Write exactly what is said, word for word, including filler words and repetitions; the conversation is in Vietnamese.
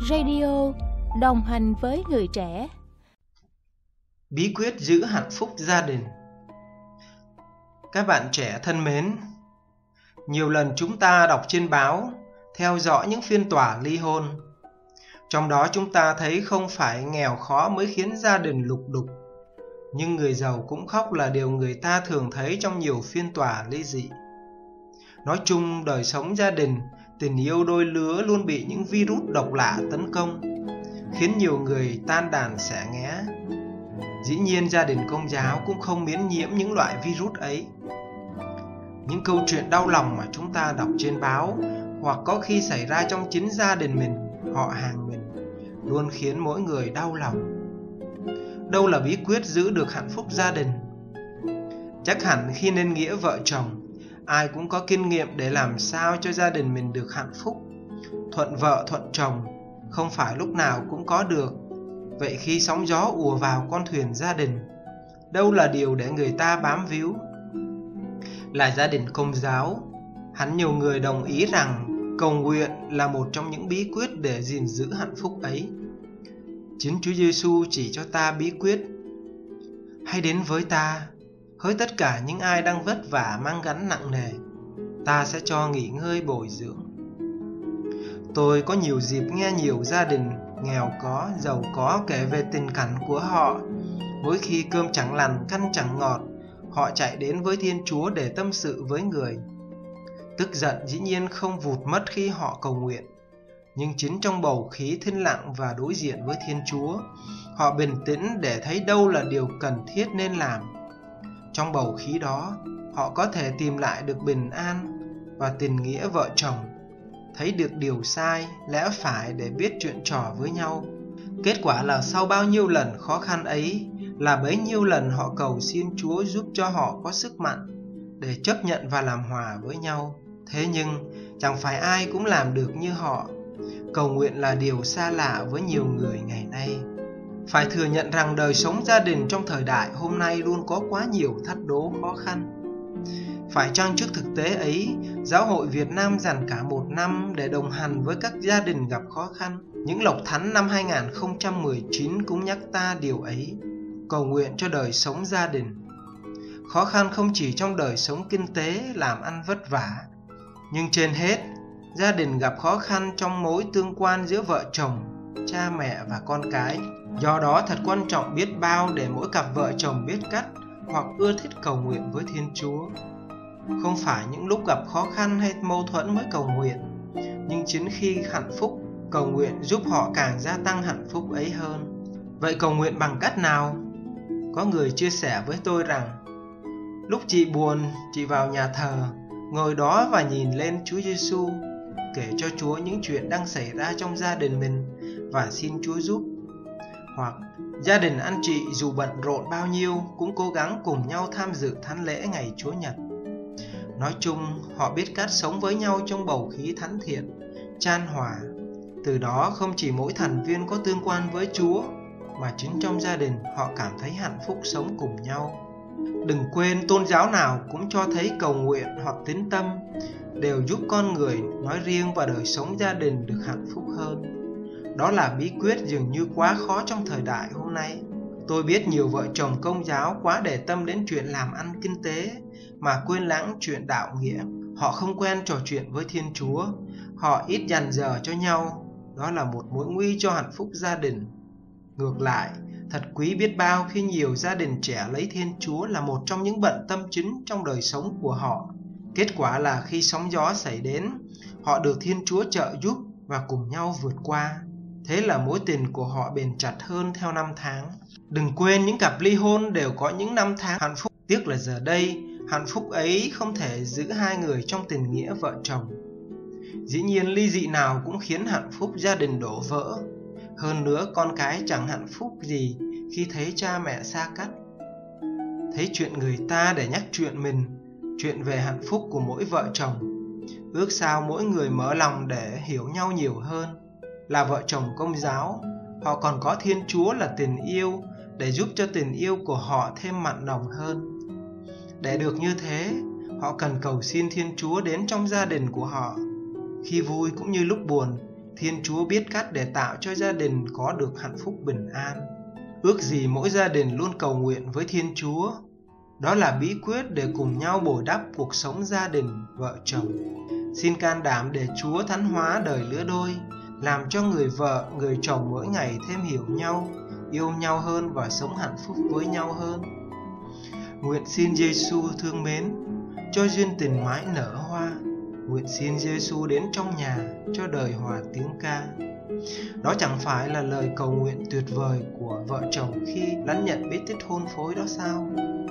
Radio đồng hành với người trẻ. Bí quyết giữ hạnh phúc gia đình. Các bạn trẻ thân mến, nhiều lần chúng ta đọc trên báo, theo dõi những phiên tòa ly hôn. Trong đó chúng ta thấy không phải nghèo khó mới khiến gia đình lục đục, nhưng người giàu cũng khóc là điều người ta thường thấy trong nhiều phiên tòa ly dị. Nói chung, đời sống gia đình, tình yêu đôi lứa luôn bị những virus độc lạ tấn công, khiến nhiều người tan đàn xẻ nghé. Dĩ nhiên gia đình Công giáo cũng không miễn nhiễm những loại virus ấy. Những câu chuyện đau lòng mà chúng ta đọc trên báo, hoặc có khi xảy ra trong chính gia đình mình, họ hàng mình, luôn khiến mỗi người đau lòng. Đâu là bí quyết giữ được hạnh phúc gia đình? Chắc hẳn khi nên nghĩa vợ chồng, ai cũng có kinh nghiệm để làm sao cho gia đình mình được hạnh phúc. Thuận vợ thuận chồng không phải lúc nào cũng có được. Vậy khi sóng gió ùa vào con thuyền gia đình, đâu là điều để người ta bám víu? Là gia đình Công giáo, hẳn nhiều người đồng ý rằng cầu nguyện là một trong những bí quyết để gìn giữ hạnh phúc ấy. Chính Chúa Giêsu chỉ cho ta bí quyết: hãy đến với ta, hỡi tất cả những ai đang vất vả mang gánh nặng nề, ta sẽ cho nghỉ ngơi bồi dưỡng. Tôi có nhiều dịp nghe nhiều gia đình nghèo có, giàu có kể về tình cảnh của họ. Mỗi khi cơm chẳng lành, canh chẳng ngọt, họ chạy đến với Thiên Chúa để tâm sự với người. Tức giận dĩ nhiên không vụt mất khi họ cầu nguyện, nhưng chính trong bầu khí thinh lặng và đối diện với Thiên Chúa, họ bình tĩnh để thấy đâu là điều cần thiết nên làm. Trong bầu khí đó, họ có thể tìm lại được bình an và tình nghĩa vợ chồng, thấy được điều sai, lẽ phải để biết chuyện trò với nhau. Kết quả là sau bao nhiêu lần khó khăn ấy, là bấy nhiêu lần họ cầu xin Chúa giúp cho họ có sức mạnh để chấp nhận và làm hòa với nhau. Thế nhưng chẳng phải ai cũng làm được như họ. Cầu nguyện là điều xa lạ với nhiều người ngày nay. Phải thừa nhận rằng đời sống gia đình trong thời đại hôm nay luôn có quá nhiều thách đố khó khăn. Phải chăng trước thực tế ấy, Giáo hội Việt Nam dành cả một năm để đồng hành với các gia đình gặp khó khăn? Những lộc thánh năm hai không một chín cũng nhắc ta điều ấy. Cầu nguyện cho đời sống gia đình. Khó khăn không chỉ trong đời sống kinh tế, làm ăn vất vả, nhưng trên hết, gia đình gặp khó khăn trong mối tương quan giữa vợ chồng, cha mẹ và con cái. Do đó thật quan trọng biết bao để mỗi cặp vợ chồng biết cách hoặc ưa thích cầu nguyện với Thiên Chúa. Không phải những lúc gặp khó khăn hay mâu thuẫn mới cầu nguyện, nhưng chính khi hạnh phúc, cầu nguyện giúp họ càng gia tăng hạnh phúc ấy hơn. Vậy cầu nguyện bằng cách nào? Có người chia sẻ với tôi rằng, lúc chị buồn, chị vào nhà thờ, ngồi đó và nhìn lên Chúa Giêsu, kể cho Chúa những chuyện đang xảy ra trong gia đình mình và xin Chúa giúp. Hoặc gia đình anh chị dù bận rộn bao nhiêu cũng cố gắng cùng nhau tham dự thánh lễ ngày Chúa Nhật. Nói chung, họ biết cách sống với nhau trong bầu khí thánh thiện, chan hòa. Từ đó không chỉ mỗi thành viên có tương quan với Chúa, mà chính trong gia đình họ cảm thấy hạnh phúc sống cùng nhau. Đừng quên, tôn giáo nào cũng cho thấy cầu nguyện hoặc tín tâm đều giúp con người nói riêng và đời sống gia đình được hạnh phúc hơn. Đó là bí quyết dường như quá khó trong thời đại hôm nay. Tôi biết nhiều vợ chồng Công giáo quá để tâm đến chuyện làm ăn kinh tế mà quên lãng chuyện đạo nghĩa. Họ không quen trò chuyện với Thiên Chúa, họ ít dành giờ cho nhau. Đó là một mối nguy cho hạnh phúc gia đình. Ngược lại, thật quý biết bao khi nhiều gia đình trẻ lấy Thiên Chúa là một trong những bận tâm chính trong đời sống của họ. Kết quả là khi sóng gió xảy đến, họ được Thiên Chúa trợ giúp và cùng nhau vượt qua. Thế là mối tình của họ bền chặt hơn theo năm tháng. Đừng quên, những cặp ly hôn đều có những năm tháng hạnh phúc. Tiếc là giờ đây, hạnh phúc ấy không thể giữ hai người trong tình nghĩa vợ chồng. Dĩ nhiên ly dị nào cũng khiến hạnh phúc gia đình đổ vỡ. Hơn nữa, con cái chẳng hạnh phúc gì khi thấy cha mẹ xa cách. Thấy chuyện người ta để nhắc chuyện mình, chuyện về hạnh phúc của mỗi vợ chồng. Ước sao mỗi người mở lòng để hiểu nhau nhiều hơn. Là vợ chồng Công giáo, họ còn có Thiên Chúa là tình yêu để giúp cho tình yêu của họ thêm mặn nồng hơn. Để được như thế, họ cần cầu xin Thiên Chúa đến trong gia đình của họ. Khi vui cũng như lúc buồn, Thiên Chúa biết cách để tạo cho gia đình có được hạnh phúc bình an. Ước gì mỗi gia đình luôn cầu nguyện với Thiên Chúa. Đó là bí quyết để cùng nhau bồi đắp cuộc sống gia đình, vợ chồng. Xin can đảm để Chúa thánh hóa đời lứa đôi, làm cho người vợ, người chồng mỗi ngày thêm hiểu nhau, yêu nhau hơn và sống hạnh phúc với nhau hơn. Nguyện xin Giêsu thương mến, cho duyên tình mãi nở hoa. Nguyện xin Giêsu đến trong nhà, cho đời hòa tiếng ca. Đó chẳng phải là lời cầu nguyện tuyệt vời của vợ chồng khi lãnh nhận bí tích hôn phối đó sao?